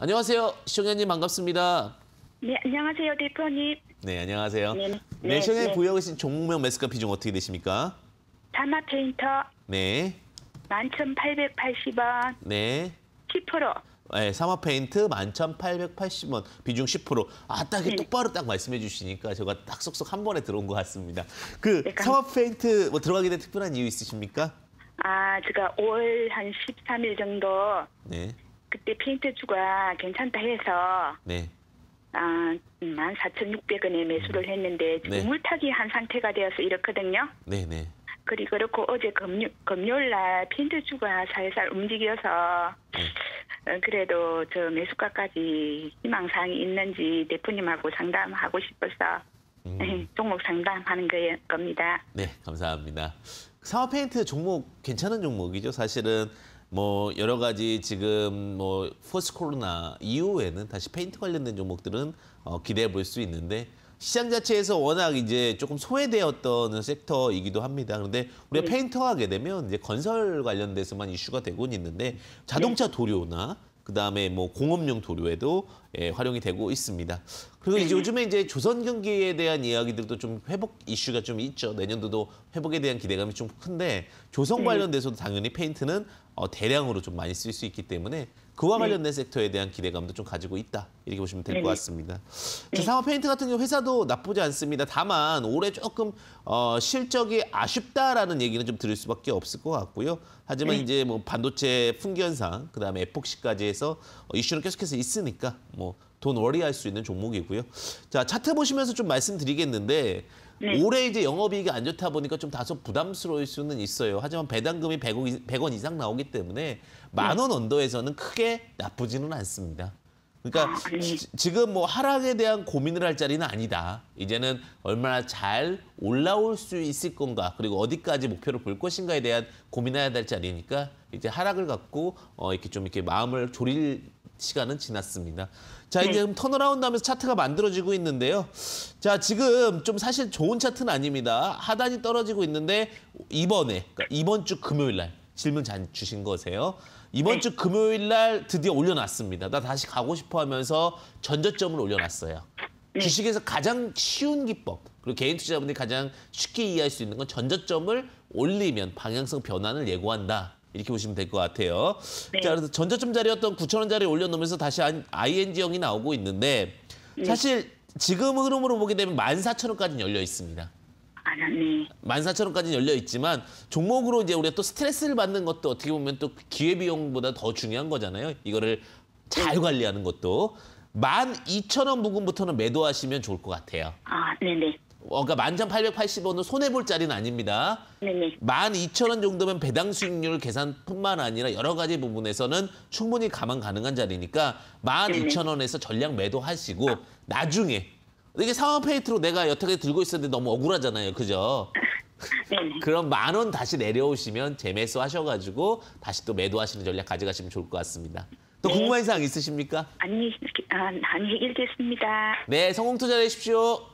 안녕하세요. 시청자님 반갑습니다. 네, 안녕하세요, 대표님. 네, 안녕하세요. 네, 네, 시청자님 네. 보유하고 계신 종목명 매수가 비중 어떻게 되십니까? 다마 페인터 네, 11,880원, 네. 10%. 네, 사마페인트 11,880원, 비중 10%. 아, 딱 네. 똑바로 딱 말씀해 주시니까 제가 딱 쏙쏙 한 번에 들어온 것 같습니다. 네, 사마페인트 뭐 들어가게 된 특별한 이유 있으십니까? 제가 5월 한 13일 정도 네, 그때 페인트 주가 괜찮다 해서 네, 14,600원에 매수를 했는데 지금 네. 물타기 한 상태가 되어서 이렇거든요. 네, 네. 그렇고 어제 금요일 날 페인트 주가 살살 움직여서 그래도 저 매수가까지 희망사항이 있는지 대표님하고 상담하고 싶어서 종목 상담하는 겁니다. 네, 감사합니다. 사마페인트 종목 괜찮은 종목이죠. 사실은 뭐 여러 가지 지금 뭐 포스트 코로나 이후에는 다시 페인트 관련된 종목들은 기대해 볼 수 있는데 시장 자체에서 워낙 이제 조금 소외되었던 섹터이기도 합니다. 그런데 우리가 페인터 하게 되면 이제 건설 관련돼서만 이슈가 되곤 있는데 자동차 도료나 그다음에 뭐 공업용 도료에도 활용이 되고 있습니다. 그리고 이제 요즘에 이제 조선 경기에 대한 이야기들도 좀 회복 이슈가 좀 있죠. 내년도도 회복에 대한 기대감이 좀 큰데 조선 관련돼서도 당연히 페인트는 대량으로 좀 많이 쓸 수 있기 때문에 그와 관련된 섹터에 대한 기대감도 좀 가지고 있다. 이렇게 보시면 될 것 같습니다. 자, 사마 페인트 같은 경우 회사도 나쁘지 않습니다. 다만 올해 조금 실적이 아쉽다라는 얘기는 좀 들을 수밖에 없을 것 같고요. 하지만 이제 뭐 반도체 풍기현상, 그다음에 에폭시까지 해서 이슈는 계속해서 있으니까 뭐 돈 워리할 수 있는 종목이고요. 자, 차트 보시면서 좀 말씀드리겠는데 올해 이제 영업이익이 안 좋다 보니까 좀 다소 부담스러울 수는 있어요. 하지만 배당금이 100원 이상 나오기 때문에 10,000원 언더에서는 크게 나쁘지는 않습니다. 그러니까 지금 뭐 하락에 대한 고민을 할 자리는 아니다. 이제는 얼마나 잘 올라올 수 있을 건가, 그리고 어디까지 목표를 볼 것인가에 대한 고민해야 될 자리니까 이제 하락을 갖고 이렇게 마음을 졸일 시간은 지났습니다. 자, 이제 그럼 턴어라운드 하면서 차트가 만들어지고 있는데요. 자, 지금 좀 사실 좋은 차트는 아닙니다. 하단이 떨어지고 있는데 그러니까 이번 주 금요일 날 질문 잘 주신 거세요. 이번 주 금요일 날 드디어 올려놨습니다. 나 다시 가고 싶어 하면서 전저점을 올려놨어요. 주식에서 가장 쉬운 기법, 그리고 개인 투자자분들이 가장 쉽게 이해할 수 있는 건 전저점을 올리면 방향성 변화를 예고한다. 이렇게 보시면 될 것 같아요. 자, 그래서 전저점 자리였던 9,000원짜리 올려놓으면서 다시 ING형이 나오고 있는데 사실 지금 흐름으로 보게 되면 14,000원까지는 열려 있습니다. 14,000원까지는 열려 있지만 종목으로 이제 우리가 또 스트레스를 받는 것도 어떻게 보면 또 기회비용보다 더 중요한 거잖아요. 이거를 잘 관리하는 것도 12,000원 부근부터는 매도하시면 좋을 것 같아요. 네네. 그러니까 11,880원은 손해볼 자리는 아닙니다. 네네. 12,000원 정도면 배당 수익률 계산뿐만 아니라 여러 가지 부분에서는 충분히 감안 가능한 자리니까 12,000원에서 전량 매도하시고 나중에 이게 사마페인트로 내가 여태까지 들고 있었는데 너무 억울하잖아요. 그죠? 네네. 그럼 10,000원 다시 내려오시면 재매수 하셔가지고 다시 또 매도하시는 전략 가져가시면 좋을 것 같습니다. 또 궁금한 사항 있으십니까? 아니, 읽겠습니다. 네, 성공 투자하십시오.